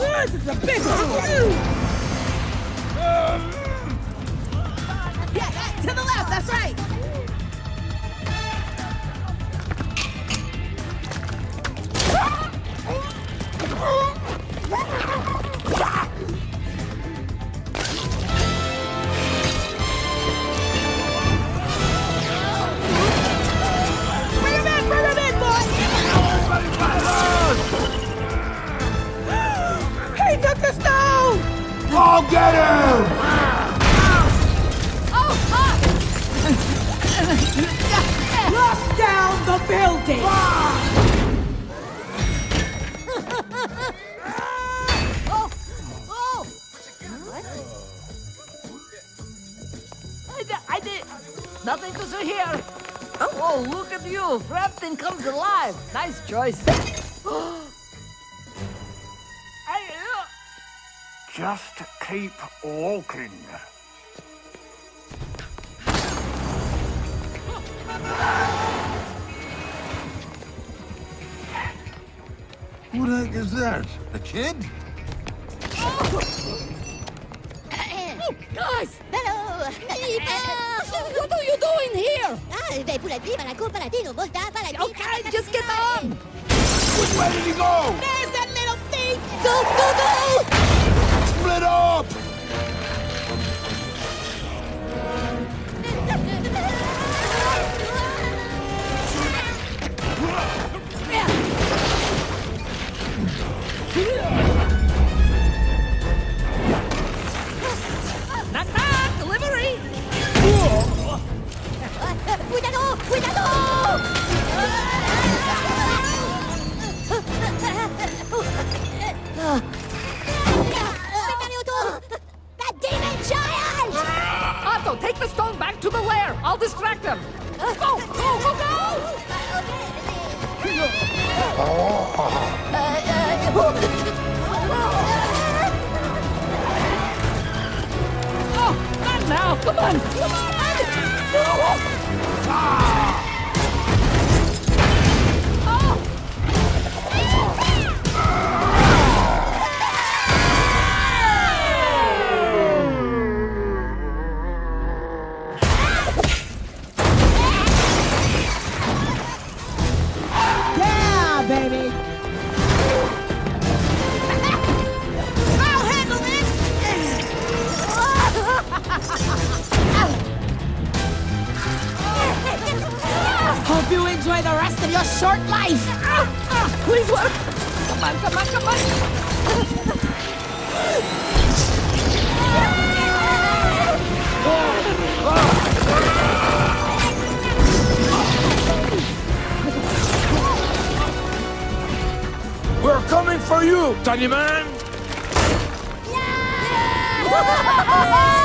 This is a big one! Yeah, to the left, that's right! I'll get him! Lock down the building! I did nothing to see here. Oh, look at you. Frampton comes alive. Nice choice. Just keep walking. Who the heck is that? A kid? Guys! Hello! What are you doing here? Pour la vie, la coupe, la dino, volta, la vie. Okay, just get on! Which way did he go? There's that little thief! Go, go, go! Split up! Knock, knock! Delivery! Cuidado! Cuidado! That demon giant! Otto, take the stone back to the lair! I'll distract them! Go! Go! Go! Go! Oh, not now! Come on! Come on! Yeah, baby! I'll handle this! Hope you enjoy the rest of your short life! Please work! Come on, come on, come on! We're coming for you, tiny man! Yeah!